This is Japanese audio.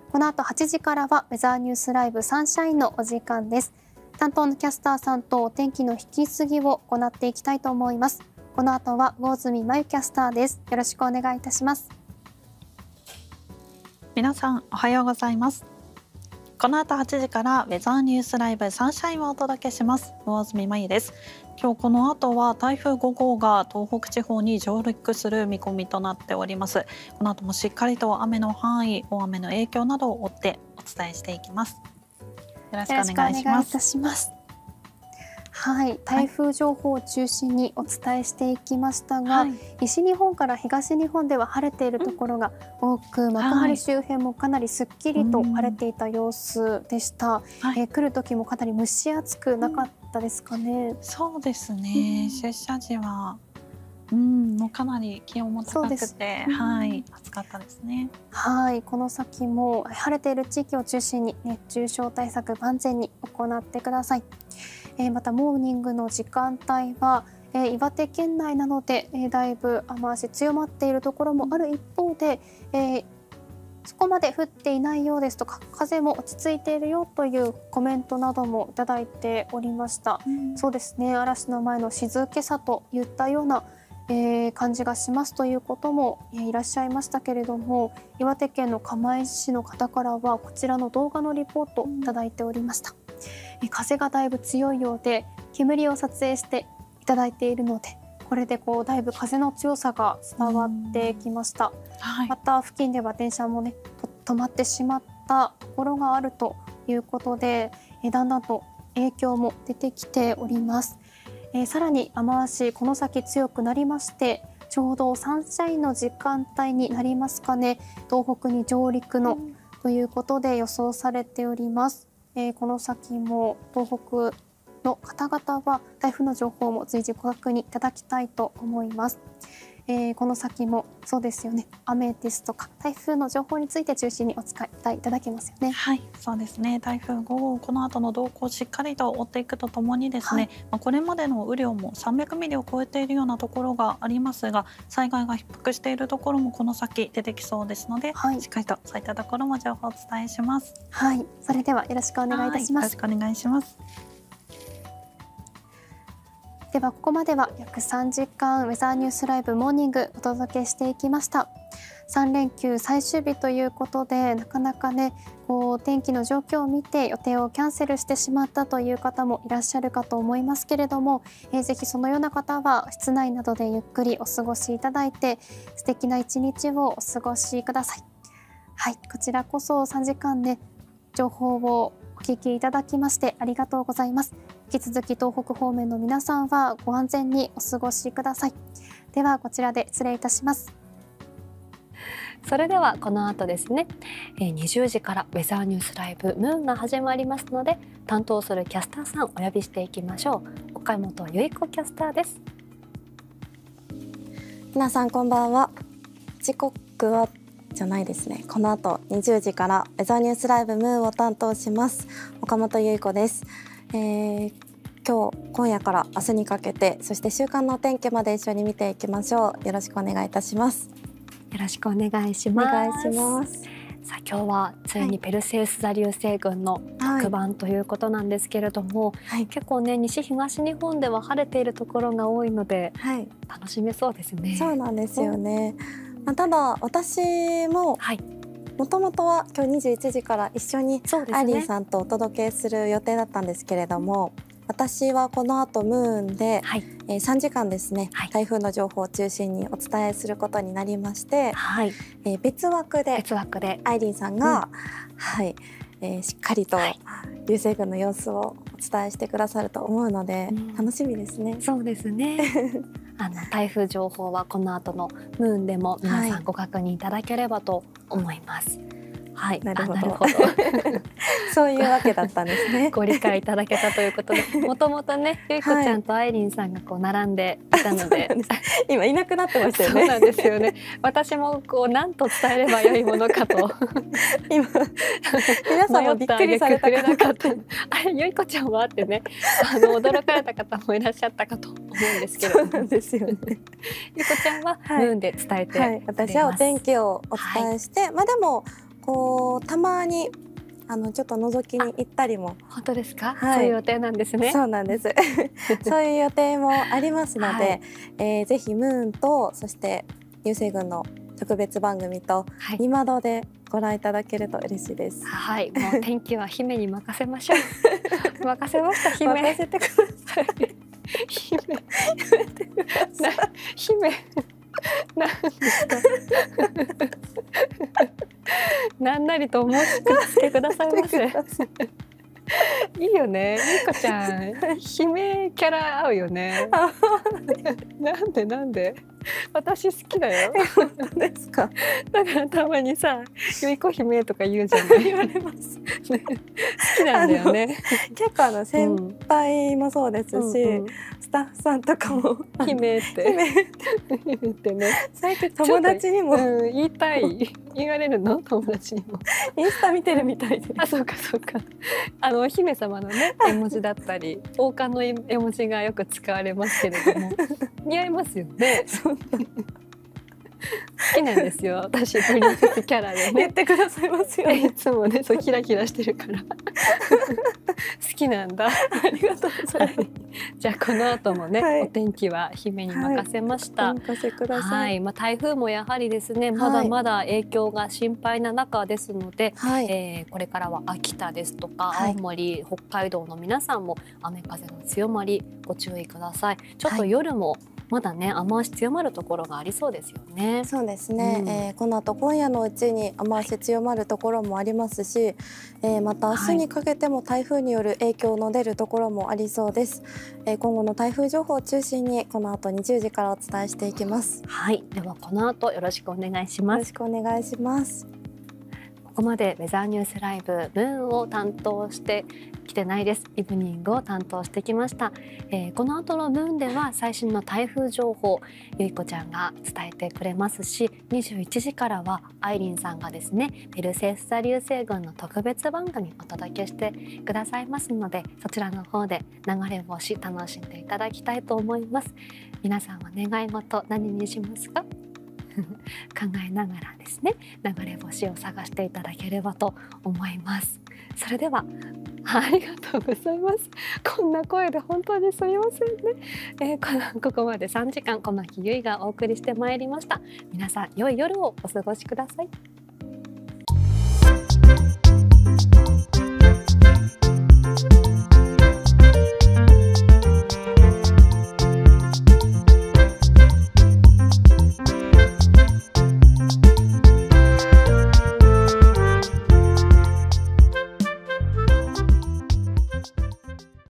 この後8時からはウェザーニュースライブサンシャインのお時間です。担当のキャスターさんとお天気の引き継ぎを行っていきたいと思います。この後は魚住真由キャスターです。よろしくお願いいたします。 皆さんおはようございます。この後8時からウェザーニュースライブサンシャインをお届けします。魚住真由です。今日この後は台風5号が東北地方に上陸する見込みとなっております。この後もしっかりと雨の範囲、大雨の影響などを追ってお伝えしていきます。よろしくお願いします。 はい、台風情報を中心にお伝えしていきましたが、西日本から東日本では晴れているところが多く、幕張周辺もかなりすっきりと晴れていた様子でした。来る時もかなり蒸し暑くなかったですかね。 そうですね、出社時はもうかなり気温も高くて、暑かったですね。 この先も晴れている地域を中心に熱中症対策万全に行ってください。またモーニングの時間帯は、岩手県内などで、だいぶ雨足強まっているところもある一方で、そこまで降っていないようですとか、風も落ち着いているよというコメントなどもいただいておりました。そうですね、嵐の前の静けさといったような感じがしますということもいらっしゃいましたけれども、岩手県の釜石市の方からはこちらの動画のリポートいただいておりました。風がだいぶ強いようで煙を撮影していただいているので、これでだいぶ風の強さが伝わってきました。また付近では電車もね止まってしまったところがあるということで、だんだんと影響も出てきております。さらに雨足この先強くなりまして、ちょうどサンシャインの時間帯になりますかね、東北に上陸のということで予想されております。この先も東北の方々は台風の情報も随時ご確認いただきたいと思います。この先もそうですよね、雨ですとか台風の情報について中心にお伝えいただけますよね。 そうですね、台風5号、この後の動向をしっかりと追っていくとともにですね、これまでの雨量も300ミリを超えているようなところがありますが、災害が逼迫しているところもこの先出てきそうですので、しっかりとそういったところも情報をお伝えします。 それではよろしくお願いいたします。 よろしくお願いします。 ではここまでは約3時間ウェザーニュースライブモーニングお届けしていきました。3連休最終日ということで、なかなかね天気の状況を見て予定をキャンセルしてしまったという方もいらっしゃるかと思いますけれども、ぜひそのような方は室内などでゆっくりお過ごしいただいて、素敵な一日をお過ごしください。こちらこそ3時間ね情報をお聞きいただきましてありがとうございます。引き続き東北方面の皆さんはご安全にお過ごしください。ではこちらで失礼いたします。 それではこの後ですね、20時からウェザーニュースライブムーンが始まりますので、担当するキャスターさんお呼びしていきましょう。岡本由依子キャスターです。 皆さんこんばんは。時刻はじゃないですね、この後20時からウェザーニュースライブムーンを担当します岡本由依子です。今夜から明日にかけて、そして週間のお天気まで一緒に見ていきましょう。よろしくお願いいたします。 よろしくお願いします。 お願いします。 さあ今日はついにペルセウス座流星群の特番ということなんですけれども、結構ね西東日本では晴れているところが多いので、楽しめそうですね。 そうなんですよね。ただ私ももともとは今日21時から一緒にアイリーンさんとお届けする予定だったんですけれども、私はこの後ムーンで、3時間ですね、台風の情報を中心にお伝えすることになりまして、別枠でアイリーンさんが、しっかりと流星群の様子をお伝えしてくださると思うので、楽しみですね。 そうですね。台風情報はこの後のムーンでも皆さんご確認いただければと思います。 なるほど。そういうわけだったんですね。 ご理解いただけたということで、もともとね、ゆいこちゃんとアイリンさんが並んでいたので、 今いなくなってましたよね。 そうなんですよね。私も何と伝えればよいものかと今皆さんもびっくりされたなかった。あれゆいこちゃんはってね、驚かれた方もいらっしゃったかと思うんですけど、 そうなんですよね。 ゆいこちゃんはムーンで伝えて、 私はお天気をお伝えして、でもこうたまにちょっと覗きに行ったりも。 本当ですか？ はい、 そういう予定なんですね。 そうなんですそういう予定もありますので、ぜひムーンとそして流星群の特別番組と2窓でご覧いただけると嬉しいです。 はい、もう天気は姫に任せましょう任せました姫。 任せてください姫姫なんですかなんなりとお申し付けくださいませいいよね、ゆいこちゃん姫キャラ合うよねなんで私好きだよ。 本当ですか？ だからたまにさ、ゆいこ姫とか言うじゃない。 言われます、 ね、好きなんだよね。 結構先輩もそうですし、スタッフさんとかも姫って言ってね。 最近友達にも、 言いたい言われるの、友達にも。 インスタ見てるみたいで。 あ、そうかそうか。お姫様のね絵文字だったり、王冠の絵文字がよく使われますけれども、似合いますよね。好きなんですよ、私プリンセスキャラでね。 言ってくださいますよね。 いつもね、そうキラキラしてるから好きなんだ。 ありがとうございます。 じゃあこの後もね、 はい、 お天気は姫に任せました。 お任せください。 台風もやはりですね、まだまだ影響が心配な中ですので、これからは秋田ですとか青森、北海道の皆さんも雨風の強まりご注意ください。ちょっと夜もまだね、雨足強まるところがありそうですよね。 そうですね、この後今夜のうちに雨足強まるところもありますし、また明日にかけても台風による影響の出るところもありそうです。今後の台風情報を中心にこの後20時からお伝えしていきます。 はい、ではこの後よろしくお願いします。 よろしくお願いします。 ここまでウェザーニュースライブムーンを担当してきてないです。イブニングを担当してきました。この後のムーンでは最新の台風情報、ゆいこちゃんが伝えてくれますし、21時からはアイリンさんがですね、ペルセウス座流星群の特別番組お届けしてくださいますので、そちらの方で流れ星楽しんでいただきたいと思います。皆さんは願い事何にしますか？考えながらですね、流れ星を探していただければと思います。それではありがとうございます。こんな声で本当にすみませんね。ここまで3時間小牧ゆいがお送りしてまいりました。皆さん良い夜をお過ごしください。